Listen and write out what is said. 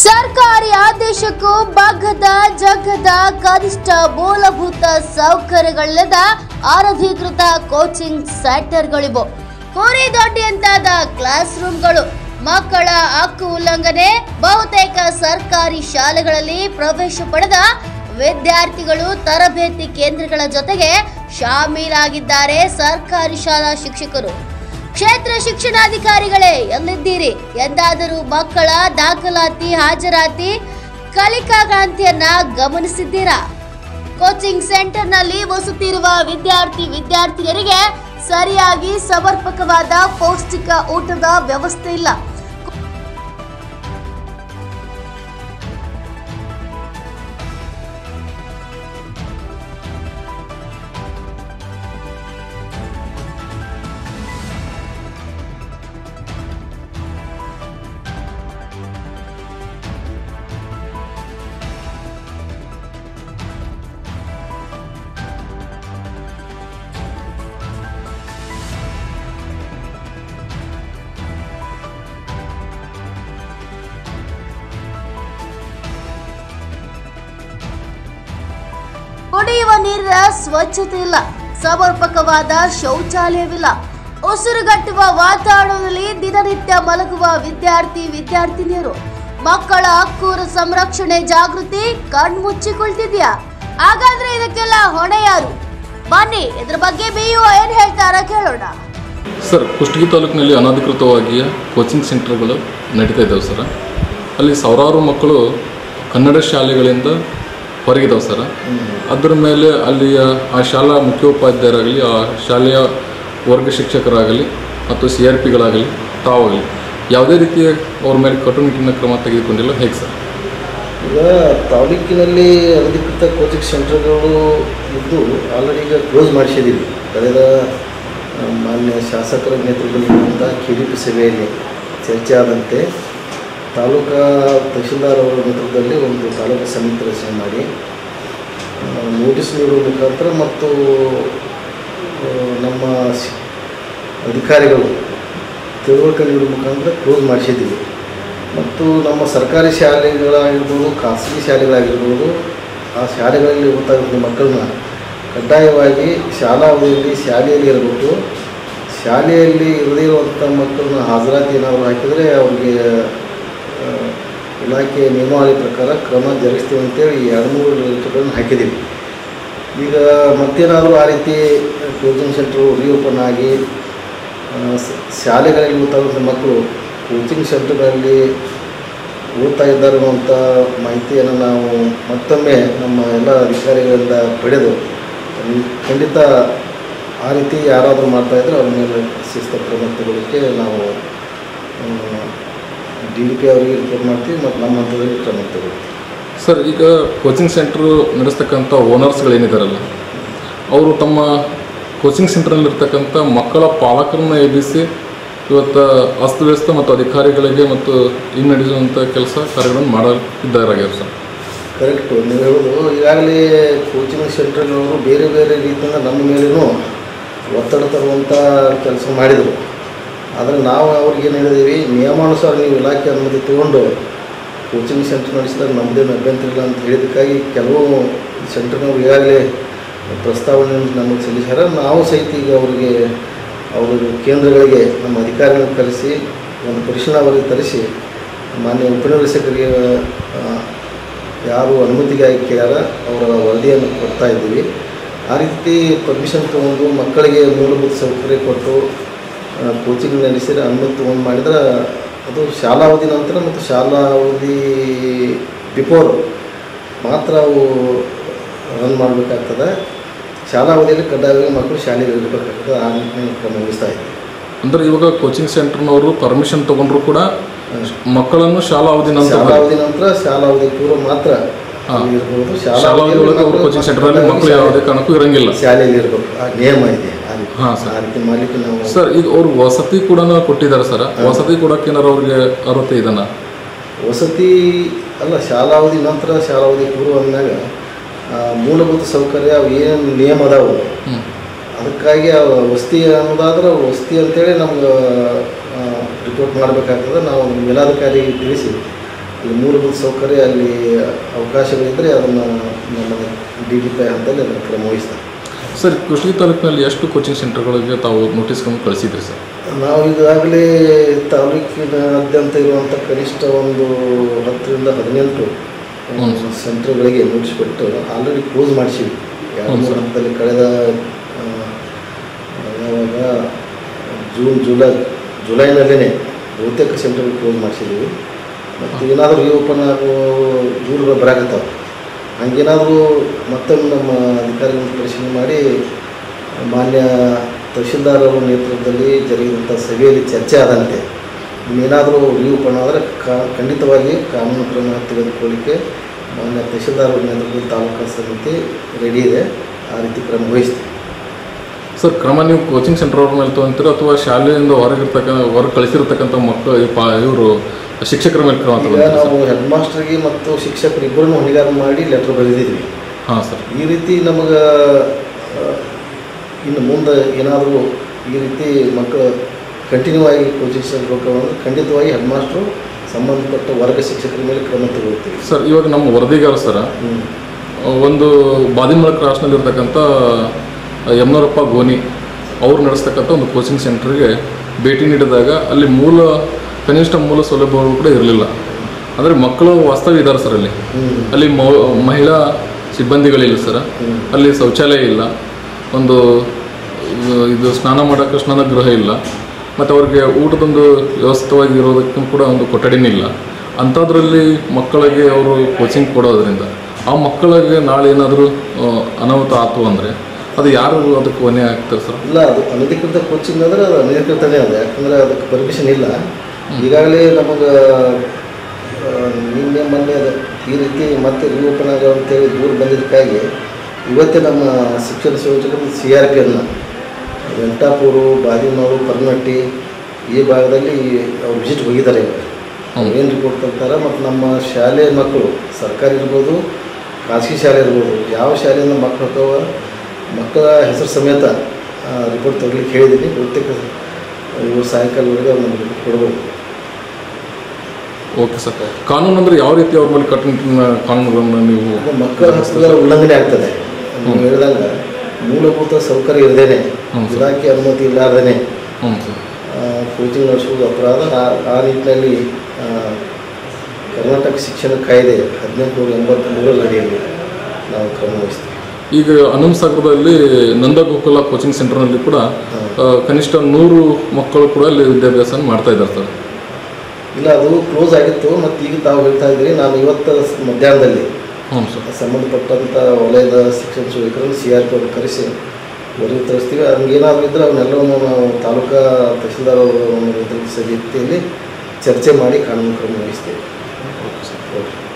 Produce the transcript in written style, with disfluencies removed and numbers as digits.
ಸರ್ಕಾರಿ ಆದೇಶಕ್ಕೂ ಬಗ್ಗದ ಜಗ್ಗದ ಕನಿಷ್ಠ ಮೂಲಭೂತ ಸೌಕರ್ಯಗಳಿಲ್ಲದ ಅನಧಿಕೃತ ಕೋಚಿಂಗ್ ಸೆಂಟರ್ಗಳಿವು. ಕೋರಿ ದೊಡ್ಡಿಯಂತಾದ ಕ್ಲಾಸ್ ರೂಮ್ಗಳು, ಮಕ್ಕಳ ಹಕ್ಕು ಉಲ್ಲಂಘನೆ. ಬಹುತೇಕ ಸರ್ಕಾರಿ ಶಾಲೆಗಳಲ್ಲಿ ಪ್ರವೇಶ ಪಡೆದ ವಿದ್ಯಾರ್ಥಿಗಳು ತರಬೇತಿ ಕೇಂದ್ರಗಳ ಜೊತೆಗೆ ಶಾಮೀಲಾಗಿದ್ದಾರೆ. ಸರ್ಕಾರಿ ಶಾಲಾ ಶಿಕ್ಷಕರು, ಕ್ಷೇತ್ರ ಶಿಕ್ಷಣಾಧಿಕಾರಿಗಳೇ ಎಲ್ಲಿದ್ದೀರಿ? ಎಂದಾದರೂ ಮಕ್ಕಳ ದಾಖಲಾತಿ, ಹಾಜರಾತಿ, ಕಲಿಕಾ ಕ್ರಾಂತಿಯನ್ನ ಗಮನಿಸಿದ್ದೀರಾ? ಕೋಚಿಂಗ್ ಸೆಂಟರ್ನಲ್ಲಿ ವಸತಿಯಿರುವ ವಿದ್ಯಾರ್ಥಿನಿಯರಿಗೆ ಸರಿಯಾಗಿ ಸಮರ್ಪಕವಾದ ಪೌಷ್ಟಿಕ ಊಟದ ವ್ಯವಸ್ಥೆ ಇಲ್ಲ. ಕುಡಿಯುವ ನೀರಿನ ಸ್ವಚ್ಛತೆ ಇಲ್ಲ, ಸಮರ್ಪಕವಾದ ಶೌಚಾಲಯವಿಲ್ಲ, ಉಸಿರುಗಟ್ಟುವ ವಾತಾವರಣದಲ್ಲಿ ದಿನನಿತ್ಯ ಮಲಗುವ ವಿದ್ಯಾರ್ಥಿನಿಯರು. ಮಕ್ಕಳ ಹಕ್ಕು ಸಂರಕ್ಷಣೆ ಜಾಗೃತಿ ಕಣ್ಮುಚ್ಚಿ ಕುಳಿತಿದ್ಯಾ? ಹಾಗಾದ್ರೆ ಇದಕ್ಕೆಲ್ಲ ಹೊಣೆ ಯಾರು? ಬನ್ನಿ ಇದ್ರ ಬಗ್ಗೆ BO ಏನ್ ಹೇಳ್ತಾರ ಕೇಳೋಣ. ಸರ್, ಕುಷ್ಟಗಿ ತಾಲೂಕಿನಲ್ಲಿ ಅನಧಿಕೃತವಾಗಿ ಕೋಚಿಂಗ್ ಸೆಂಟರ್ಗಳು ನಡೀತಾ ಇದ್ದಾವೆ ಸರ್. ಅಲ್ಲಿ ಸಾವಿರಾರು ಮಕ್ಕಳು ಕನ್ನಡ ಶಾಲೆಗಳಿಂದ ಹೊರಗಿದ್ದಾವೆ ಸರ್. ಅದರ ಮೇಲೆ ಅಲ್ಲಿಯ ಆ ಶಾಲಾ ಮುಖ್ಯೋಪಾಧ್ಯಾಯರಾಗಲಿ, ಆ ಶಾಲೆಯ ವರ್ಗ ಶಿಕ್ಷಕರಾಗಲಿ ಮತ್ತು CRPಗಳಾಗಲಿ ತಾವಾಗಲಿ ಯಾವುದೇ ರೀತಿಯ ಅವ್ರ ಮೇಲೆ ಕಟ್ಟುನಿಟ್ಟಿನ ಕ್ರಮ ತೆಗೆದುಕೊಂಡಿಲ್ಲ. ಹೇಗೆ ಸರ್? ಈಗ ತಾಲೂಕಿನಲ್ಲಿ ಅನಧಿಕೃತ ಕೋಚಿಂಗ್ ಸೆಂಟರ್ಗಳು ಇದ್ದು ಆಲ್ರೆಡಿ ಈಗ ಕ್ಲೋಸ್ ಮಾಡಿಸಿದ್ದೀವಿ. ಕಳೆದ ಮಾನ್ಯ ಶಾಸಕರ ನೇತೃತ್ವದಲ್ಲಿರುವಂಥ KDP ಸಭೆಯಲ್ಲಿ ಚರ್ಚೆ ಆದಂತೆ ತಾಲೂಕಾ ತಹಶೀಲ್ದಾರ್ ಅವರ ನೇತೃತ್ವದಲ್ಲಿ ಒಂದು ತಾಲೂಕು ಸಮಿತಿ ರಚನೆ ಮಾಡಿ ನೋಟಿಸ್ ನೀಡುವ ಮುಖಾಂತರ ಮತ್ತು ನಮ್ಮ ಅಧಿಕಾರಿಗಳು ತಿಳುವಳಿಕೆ ನೀಡುವ ಮುಖಾಂತರ ಕ್ಲೋಸ್ ಮಾಡಿಸಿದ್ದೀವಿ. ಮತ್ತು ನಮ್ಮ ಸರ್ಕಾರಿ ಶಾಲೆಗಳಾಗಿರ್ಬೋದು, ಖಾಸಗಿ ಶಾಲೆಗಳಾಗಿರ್ಬೋದು, ಆ ಶಾಲೆಗಳಲ್ಲಿ ಓದ್ತಾ ಮಕ್ಕಳನ್ನ ಕಡ್ಡಾಯವಾಗಿ ಶಾಲಾ ಅವಧಿಯಲ್ಲಿ ಶಾಲೆಯಲ್ಲಿ ಇರಬೇಕು. ಶಾಲೆಯಲ್ಲಿ ಇರದೇ ಇರುವಂಥ ಮಕ್ಕಳನ್ನ ಹಾಜರಾತಿ ಏನಾದರೂ ಹಾಕಿದರೆ ಅವ್ರಿಗೆ ಇಲಾಖೆ ನಿಯಮಾವಳಿ ಪ್ರಕಾರ ಕ್ರಮ ಜರುಗಿಸ್ತೀವಿ ಅಂತೇಳಿ 2-3 ಲೆಟರ್ಗಳನ್ನು ಹಾಕಿದ್ದೀವಿ. ಈಗ ಮತ್ತೇನಾದರೂ ಆ ರೀತಿ ಕೋಚಿಂಗ್ ಸೆಂಟ್ರು ರೀಓಪನ್ ಆಗಿ ಶಾಲೆಗಳಲ್ಲಿ ಓದ್ತಾ ಮಕ್ಕಳು ಕೋಚಿಂಗ್ ಸೆಂಟರ್ಗಳಲ್ಲಿ ಓದ್ತಾ ಇದ್ದಾರೆ ಅನ್ನುವಂಥ ಮಾಹಿತಿಯನ್ನು ನಾವು ಮತ್ತೊಮ್ಮೆ ನಮ್ಮ ಎಲ್ಲ ಅಧಿಕಾರಿಗಳಿಂದ ಪಡೆದು ಖಂಡಿತ ಆ ರೀತಿ ಯಾರಾದರೂ ಮಾಡ್ತಾಯಿದ್ರೆ ಅವ್ರ ಮೇಲೆ ಶಿಸ್ತು ಕ್ರಮ ತಗೊಳ್ಳೋಕ್ಕೆ ನಾವು DDP ಅವರಿಗೆ ರಿಪೋರ್ಟ್ ಮಾಡ್ತೀವಿ ಮತ್ತು ನಮ್ಮ ಹಂತದಲ್ಲಿ ಕ್ರಮ ತಗೊಳ್ತೀವಿ. ಸರ್, ಈಗ ಕೋಚಿಂಗ್ ಸೆಂಟ್ರು ನಡೆಸ್ತಕ್ಕಂಥ ಓನರ್ಸ್ಗಳೇನಿದ್ದಾರಲ್ಲ, ಅವರು ತಮ್ಮ ಕೋಚಿಂಗ್ ಸೆಂಟ್ರಲ್ಲಿರ್ತಕ್ಕಂಥ ಮಕ್ಕಳ ಪಾಲಕರನ್ನ ಎಬ್ಬಿಸಿ ಇವತ್ತು ಅಸ್ತವ್ಯಸ್ತ ಮತ್ತು ಅಧಿಕಾರಿಗಳಿಗೆ ಮತ್ತು ನಡೆಸುವಂಥ ಕೆಲಸ ಕಾರ್ಯಗಳನ್ನು ಮಾಡಿದ್ದಾರಾಗ್ಯಾರ ಸರ್. ಕರೆಕ್ಟು, ನೀವು ಹೇಳೋದು. ಈಗಾಗಲೇ ಕೋಚಿಂಗ್ ಸೆಂಟರ್ಗಳವರು ಬೇರೆ ಬೇರೆ ರೀತಿಯಿಂದ ನಮ್ಮ ಮೇಲೇನೂ ಒತ್ತಡ ತರುವಂಥ ಕೆಲಸ ಮಾಡಿದರು. ಆದರೆ ನಾವು ಅವ್ರಿಗೇನು ಹೇಳಿದ್ದೀವಿ, ನಿಯಮಾನುಸಾರ ನೀವು ಇಲಾಖೆ ಅನುಮತಿ ತೊಗೊಂಡು ಕೋಚಿಂಗ್ ಸೆಂಟರ್ ನಡೆಸಿದಾಗ ನಮ್ಮದೇನು ಅಭ್ಯಂತರ ಇಲ್ಲ ಅಂತ ಹೇಳಿದ್ದಕ್ಕಾಗಿ ಕೆಲವು ಸೆಂಟರ್ನವ್ರು ಈಗಾಗಲೇ ಪ್ರಸ್ತಾವನೆಯನ್ನು ನಮಗೆ ಸಲ್ಲಿಸ್ಯಾರ. ನಾವು ಸಹಿತ ಈಗ ಅವರಿಗೆ ಕೇಂದ್ರಗಳಿಗೆ ನಮ್ಮ ಅಧಿಕಾರಿಗಳನ್ನು ಕರೆಸಿ ಒಂದು ಪರಿಶೀಲನಾವಧಿ ತರಿಸಿ ಮಾನ್ಯ ಉಪನಿರ್ದೇಶಕರಿಗೆ ಯಾರು ಅನುಮತಿಗಾಗಿ ಕೇಳ್ಯಾರ ಅವರ ವರದಿಯನ್ನು ಕೊಡ್ತಾ ಇದ್ದೀವಿ. ಆ ರೀತಿ ಪರ್ಮಿಷನ್ ತೊಗೊಂಡು ಮಕ್ಕಳಿಗೆ ಮೂಲಭೂತ ಸೌಕರ್ಯ ಕೊಟ್ಟು ಕೋಚಿಂಗ್ ನಡೆಸಿ ಅನುಮತಿ ತೊಗೊಂಡು ಮಾಡಿದ್ರೆ ಅದು ಶಾಲಾವಧಿ ನಂತರ ಮತ್ತು ಶಾಲಾವಧಿ ಬಿಫೋರ್ ಮಾತ್ರ ಅವು ರನ್ ಮಾಡಬೇಕಾಗ್ತದೆ. ಶಾಲಾವಧಿಯಲ್ಲಿ ಕಡ್ಡಾಯವಾಗಿ ಮಕ್ಕಳು ಶಾಲೆಗೆ ಇರಬೇಕಾಗ್ತದೆ. ಆ ನಿಟ್ಟಿನಲ್ಲಿ ಕ್ರಮ ವಹಿಸ್ತಾ ಇದ್ದೀವಿ. ಅಂದರೆ ಇವಾಗ ಕೋಚಿಂಗ್ ಸೆಂಟರ್ನವರು ಪರ್ಮಿಷನ್ ತೊಗೊಂಡ್ರು ಕೂಡ ಮಕ್ಕಳನ್ನು ಶಾಲಾವಧಿ ನಂತರ ಶಾಲಾವಧಿ ಪೂರ್ವ ಮಾತ್ರ ಇರ್ಬೋದು. ಶಾಲಾವಧಿ ಒಳಗೆ ಕೋಚಿಂಗ್ ಸೆಂಟರ್ನಲ್ಲಿ ಮಕ್ಕಳು ಯಾವುದೇ ಕಾರಣಕ್ಕೂ ಇರಂಗಿಲ್ಲ, ಶಾಲೆಯಲ್ಲಿ ಇರಬೇಕು. ಆ ನಿಯಮ ಇದೆ. ಹಾಂ ಸರ್. ಆ ರೀತಿ ಮಾಡಲಿಕ್ಕೆ ನಾವು ಸರ್, ಈಗ ಅವರು ವಸತಿ ಕೂಡ ಕೊಟ್ಟಿದ್ದಾರೆ ಸರ್. ವಸತಿ ಕೊಡೋಕೆ ಏನಾರು ಅವ್ರಿಗೆ ಅರ್ಹತೆ ಇದೆನಾ? ವಸತಿ ಅಲ್ಲ, ಶಾಲಾವಧಿ ನಂತರ ಶಾಲಾವಧಿ ಪೂರ್ವ ಅಂದಾಗ ಮೂಲಭೂತ ಸೌಕರ್ಯ ಅವು ಏನು ನಿಯಮ ಅದಾವು, ಅದಕ್ಕಾಗಿ ವಸತಿ ಅನ್ನೋದಾದ್ರೆ ವಸತಿ ಅಂತೇಳಿ ನಮ್ಗೆ ರಿಪೋರ್ಟ್ ಮಾಡಬೇಕಾಗ್ತದೆ. ನಾವು ಮೇಲಾಧಿಕಾರಿಗೆ ತಿಳಿಸಿ ಅಲ್ಲಿ ಮೂಲಭೂತ ಸೌಕರ್ಯ ಅಲ್ಲಿ ಅವಕಾಶಗಳಿದ್ದರೆ ಅದನ್ನು ನಮ್ಮ DDP ಹಂತದಲ್ಲಿ ಅದನ್ನು ಕ್ರಮ ವಹಿಸ್ತಾರೆ. ಸರ್, ಕುಷ್ಟಗಿ ತಾಲೂಕಿನಲ್ಲಿ ಎಷ್ಟು ಕೋಚಿಂಗ್ ಸೆಂಟರ್ಗಳಿಗೆ ತಾವು ನೋಟಿಸ್ಗಳನ್ನು ಕಳಿಸಿದ್ರಿ ಸರ್? ನಾವು ಈಗಾಗಲೇ ತಾಲೂಕಿನಾದ್ಯಂತ ಇರುವಂಥ ಕನಿಷ್ಠ ಒಂದು 10 ರಿಂದ 18 ಸೆಂಟರ್ಗಳಿಗೆ ನೋಟಿಸ್ ಕೊಟ್ಟು ಆಲ್ರೆಡಿ ಕ್ಲೋಸ್ ಮಾಡಿಸಿವಿ. 2 ಹಂತದಲ್ಲಿ ಕಳೆದ ಯಾವಾಗ ಜುಲೈನಲ್ಲೇ ಬಹುತೇಕ ಸೆಂಟರ್ಗಳು ಕ್ಲೋಸ್ ಮಾಡಿಸಿದ್ದೀವಿ. ಮತ್ತು ಏನಾದರೂ ರೀಓಪನ್ ಆಗೋ ದೂರುಗಳು ಬರಾಕತ್ತಾವೆ. ಹಂಗೇನಾದರೂ ಮತ್ತೊಮ್ಮೆ ನಮ್ಮ ಅಧಿಕಾರಿಗಳನ್ನು ಪರಿಶೀಲನೆ ಮಾಡಿ ಮಾನ್ಯ ತಹಶೀಲ್ದಾರ್ ಅವರ ನೇತೃತ್ವದಲ್ಲಿ ಜರುಗಿದಂಥ ಸಭೆಯಲ್ಲಿ ಚರ್ಚೆ ಆದಂತೆ ಇನ್ನೇನಾದರೂ ರೀಓಪನ್ ಆದರೆ ಖಂಡಿತವಾಗಿ ಕಾನೂನು ಕ್ರಮ ತೆಗೆದುಕೊಳ್ಳಿಕ್ಕೆ ಮಾನ್ಯ ತಹಶೀಲ್ದಾರ್ ಅವರ ನೇತೃತ್ವದಲ್ಲಿ ತಾಲೂಕಾ ಸಮಿತಿ ರೆಡಿ ಇದೆ. ಆ ರೀತಿ ಕ್ರಮ ವಹಿಸ್ತೀವಿ. ಸರ್, ಕ್ರಮ ನೀವು ಕೋಚಿಂಗ್ ಸೆಂಟರ್ ಅವ್ರ ಮೇಲೆ ತೊಗೊಂತೀರ ಅಥವಾ ಶಾಲೆಯಿಂದ ಹೊರಗೆ ಕಳಿಸಿರ್ತಕ್ಕಂಥ ಮಕ್ಕಳು ಇವರು ಶಿಕ್ಷಕರ ಮೇಲೆ ಕ್ರಮ ಈಗ ನಾವು ಹೆಡ್ ಮಾಸ್ಟರ್ಗೆ ಮತ್ತು ಶಿಕ್ಷಕರು ಇಬ್ಬರನ್ನು ಹೊಣೆಗಾರ ಮಾಡಿ ಲೆಟ್ರ್ ಬರೆದಿದ್ವಿ. ಹಾಂ ಸರ್. ಈ ರೀತಿ ನಮಗೆ ಇನ್ನು ಮುಂದೆ ಏನಾದರೂ ಈ ರೀತಿ ಮಕ್ಕಳು ಕಂಟಿನ್ಯೂ ಆಗಿ ಕೋಚಿಂಗ್ ಸೆಂಟರ್ ಹೋಗ್ಕೊಂಡ್ರೆ ಖಂಡಿತವಾಗಿ ಹೆಡ್ ಮಾಸ್ಟ್ರು ಸಂಬಂಧಪಟ್ಟ ವರ್ಗ ಶಿಕ್ಷಕರ ಮೇಲೆ ಕ್ರಮ ತಗೊಳ್ತೀವಿ. ಸರ್, ಇವಾಗ ನಮ್ಮ ವರದಿಗಾರ ಸರ ಒಂದು ಬಾದಿಮಳ ಕ್ರಾಸ್ನಲ್ಲಿರ್ತಕ್ಕಂಥ ಯಮನೂರಪ್ಪ ಗೋನಿ ಅವರು ನಡೆಸ್ತಕ್ಕಂಥ ಒಂದು ಕೋಚಿಂಗ್ ಸೆಂಟ್ರಿಗೆ ಭೇಟಿ ನೀಡಿದಾಗ ಅಲ್ಲಿ ಕನಿಷ್ಠ ಮೂಲ ಸೌಲಭ್ಯಗಳು ಕೂಡ ಇರಲಿಲ್ಲ. ಅಂದರೆ ಮಕ್ಕಳು ವಾಸ್ತವ ಇದ್ದಾರೆ ಸರ್. ಅಲ್ಲಿ ಮಹಿಳಾ ಸಿಬ್ಬಂದಿಗಳಿಲ್ಲ ಸರ್. ಅಲ್ಲಿ ಶೌಚಾಲಯ ಇಲ್ಲ, ಒಂದು ಇದು ಸ್ನಾನ ಮಾಡೋಕ್ಕೆ ಸ್ನಾನಗೃಹ ಇಲ್ಲ, ಮತ್ತು ಅವ್ರಿಗೆ ಊಟದೊಂದು ವ್ಯವಸ್ಥಿತವಾಗಿ ಇರೋದಕ್ಕೂ ಕೂಡ ಒಂದು ಕೊಠಡಿನೇ ಇಲ್ಲ. ಅಂಥದ್ರಲ್ಲಿ ಮಕ್ಕಳಿಗೆ ಅವರು ಕೋಚಿಂಗ್ ಕೊಡೋದ್ರಿಂದ ಆ ಮಕ್ಕಳಿಗೆ ನಾಳೆ ಏನಾದರೂ ಅನಾಹುತ ಆಯ್ತು ಅಂದರೆ ಅದು ಯಾರು ಅದಕ್ಕೆ ಹೊಣೆ ಆಗ್ತಾರೆ ಸರ್? ಇಲ್ಲ, ಅದು ಅನಧಿಕೃತ ಕೋಚಿಂಗ್ ಅಂದರೆ ಅದು ಅನಧಿಕೃತನೇ ಅದು. ಯಾಕಂದರೆ ಅದಕ್ಕೆ ಪರ್ಮಿಷನ್ ಇಲ್ಲ. ಈಗಾಗಲೇ ನಮಗೆ ನಿನ್ನೆ ಮೊನ್ನೆ ಈ ರೀತಿ ಮತ್ತೆ ರೀಓಪನ್ ಆಗೋ ಅಂತೇಳಿ ದೂರು ಬಂದಿದ್ದಕ್ಕಾಗಿ ಇವತ್ತೇ ನಮ್ಮ ಶಿಕ್ಷಣ ಸಂಯೋಜಕರು CRP ವೆಂಕಟಾಪುರ, ಬಾದಿಮೂರು, ಪರ್ನಟ್ಟಿ ಈ ಭಾಗದಲ್ಲಿ ಅವ್ರು ವಿಸಿಟ್ ಹೋಗಿದ್ದಾರೆ. ಏನು ರಿಪೋರ್ಟ್ ಕೊಡ್ತಾರೆ ಮತ್ತು ನಮ್ಮ ಶಾಲೆ ಮಕ್ಕಳು ಸರ್ಕಾರಿ ಇರ್ಬೋದು, ಖಾಸಗಿ ಶಾಲೆ ಇರ್ಬೋದು, ಯಾವ ಶಾಲೆಯಿಂದ ಮಕ್ಕಳು ಹೋಗ್ತಾವ ಮಕ್ಕಳ ಹೆಸರು ಸಮೇತ ರಿಪೋರ್ಟ್ ತಗೊಳ್ಳಿಕ್ಕೆ ಹೇಳಿದ್ದೀನಿ. ಬಹುತೇಕ ಇವರು ಸಾಯಂಕಾಲವರೆಗೆ ಅವ್ರು ನಮಗೆ ರಿಪೋರ್ಟ್ ಕೊಡಬೇಕು. Okay sir. ಕಾನೂನು ಅಂದರೆ ಯಾವ ರೀತಿ ಅವ್ರ ಮೇಲೆ ಕಟ್ಟುನಿಟ್ಟಿನ ಕಾನೂನುಗಳನ್ನು ನೀವು? ಮಕ್ಕಳ ಹಕ್ಕುಗಳ ಉಲ್ಲಂಘನೆ ಆಗ್ತದೆ. ನೀವು ಹೇಳಿದಂಗೆ ಮೂಲಭೂತ ಸೌಕರ್ಯ ಇರದೇನೆ, ಇಲಾಖೆ ಅನುಮತಿ ಇಲ್ಲಾರ್ದೇ ಕೋಚಿಂಗ್ ನಡೆಸುವುದು ಅಪರಾಧ. ಆ ನಿಟ್ಟಿನಲ್ಲಿ ಕರ್ನಾಟಕ ಶಿಕ್ಷಣ ಕಾಯ್ದೆ 1883 ಅಡಿಯಲ್ಲಿ ನಾವು ಕ್ರಮ ವಹಿಸ್ತೀವಿ. ಈಗ ಹನುಮಸಾಗರದಲ್ಲಿ ನಂದಗೋಕುಲ ಕೋಚಿಂಗ್ ಸೆಂಟರ್ನಲ್ಲಿ ಕೂಡ ಕನಿಷ್ಠ 100 ಮಕ್ಕಳು ಕೂಡ ಅಲ್ಲಿ ವಿದ್ಯಾಭ್ಯಾಸ ಮಾಡ್ತಾ ಇದ್ದಾರೆ ಸರ್. ಇಲ್ಲ, ಅದು ಕ್ಲೋಸ್ ಆಗಿತ್ತು. ಮತ್ತು ಈಗ ತಾವು ಹೇಳ್ತಾ ಇದ್ದೀರಿ, ನಾನು ಇವತ್ತು ಮಧ್ಯಾಹ್ನದಲ್ಲಿ ಸಂಬಂಧಪಟ್ಟಂಥ ವಲಯದ ಶಿಕ್ಷಣ ಸಚಿವರನ್ನು CRP ಅವರು ಕರೆಸಿ ವರದಿ ತರಿಸ್ತೀವಿ. ಹಂಗೇನಾದರೂ ಇದ್ದರೆ ಅವನ್ನೆಲ್ಲವನ್ನು ನಾವು ತಾಲೂಕಾ ತಹಶೀಲ್ದಾರ್ ಅವರ ನೇತೃತ್ವದ ಸಮಿತಿಯಲ್ಲಿ ಚರ್ಚೆ ಮಾಡಿ ಕಾನೂನು ಕ್ರಮ ವಹಿಸ್ತೇವೆ. Okay sir. ಓಕೆ.